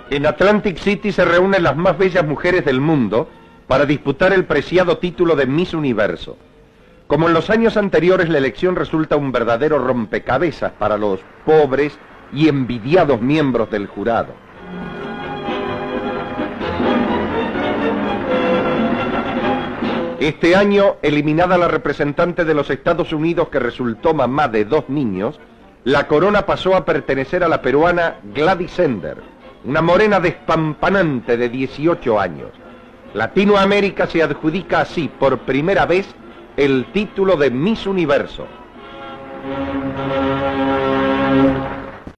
En Atlantic City se reúnen las más bellas mujeres del mundo para disputar el preciado título de Miss Universo. Como en los años anteriores, la elección resulta un verdadero rompecabezas para los pobres y envidiados miembros del jurado. Este año, eliminada la representante de los Estados Unidos que resultó mamá de 2 niños, la corona pasó a pertenecer a la peruana Gladys Sender, una morena despampanante de 18 años. Latinoamérica se adjudica así por primera vez el título de Miss Universo.